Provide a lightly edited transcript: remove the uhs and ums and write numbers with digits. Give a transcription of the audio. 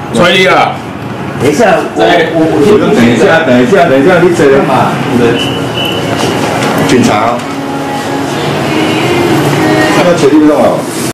催你啊！ 等一下，我等一下，你这个嘛，警察，他要确定了。